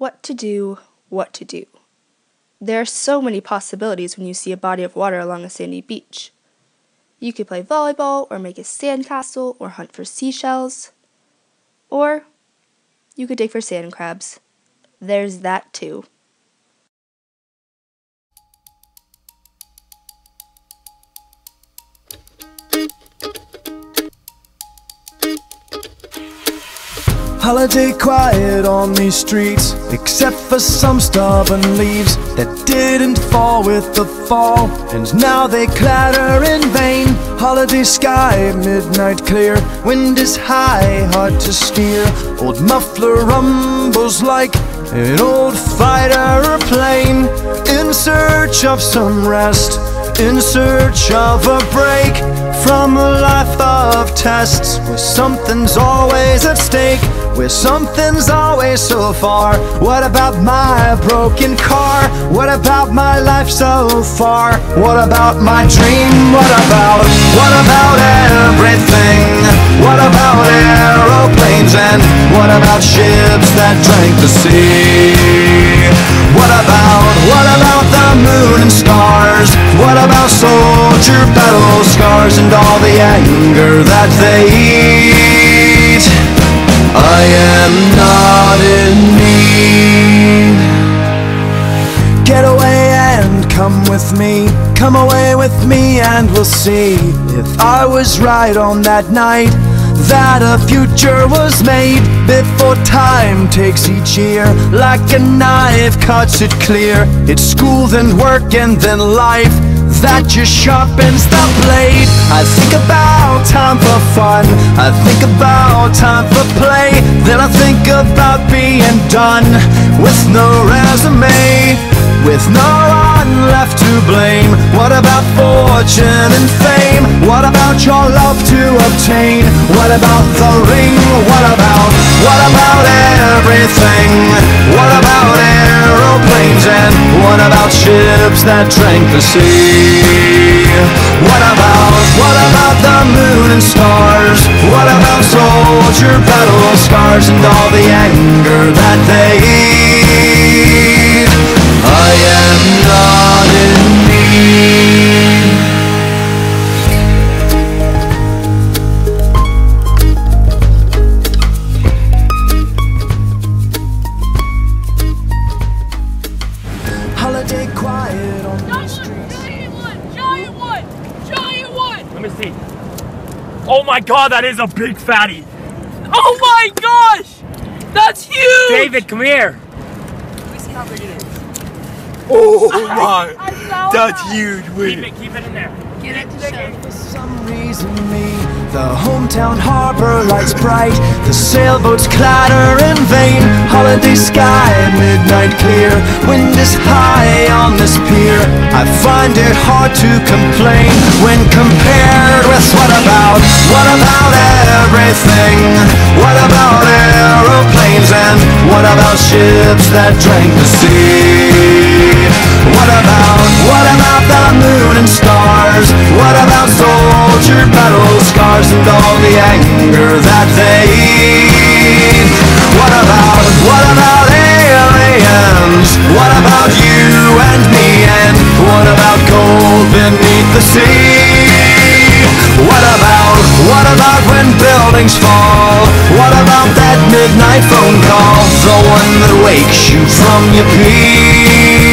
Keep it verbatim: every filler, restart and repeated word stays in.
What to do, what to do. There are so many possibilities when you see a body of water along a sandy beach. You could play volleyball, or make a sandcastle, or hunt for seashells. Or you could dig for sand crabs. There's that too. Holiday quiet on these streets, except for some stubborn leaves that didn't fall with the fall, and now they clatter in vain. Holiday sky, midnight clear, wind is high, hard to steer. Old muffler rumbles like an old fighter plane, in search of some rest, in search of a break from a life of tests, where something's always at stake, where something's always so far. What about my broken car? What about my life so far? What about my dream? What about, what about everything? What about aeroplanes? And what about ships that drank the sea? What about, what about the moon and stars? What about soldier battle scars and all the anger that they eat? I am not in need. Get away and come with me, come away with me and we'll see if I was right on that night, that a future was made before time takes each year like a knife cuts it clear. It's school, then work, and then life that just sharpens the blade. I think about time for fun, I think about time for play, then I think about being done with no resume, with no one left to blame. What about fortune and fame? What about your love to obtain? What about the ring? What about, what about everything? What about aeroplanes? And what about ships that drank the sea? What about, what about the moon and stars? What about soldier battle scars and all the anger that they eat? I am not in need. Holiday quiet on the streets. Giant one! Giant one! Giant one! Let me see. Oh my god, that is a big fatty. Oh my gosh! That's huge! David, come here. Let me see how big it is. Oh my, I saw that's that. huge. Keep it, keep it in there. Get it to show. For some reason me, the hometown harbor lights bright, the sailboats clatter in vain. Holiday sky, midnight clear, wind is high on this pier. I find it hard to complain when compared with what about, what about everything? What about aeroplanes? And what about ships that drank the sea? What about, what about the moon and stars? What about soldier battle scars and all the anger that they eat? What about, what about aliens? What about you and me? And what about gold beneath the sea? What about, what about when buildings fall? What about that midnight phone call? The one that wakes you from your pee?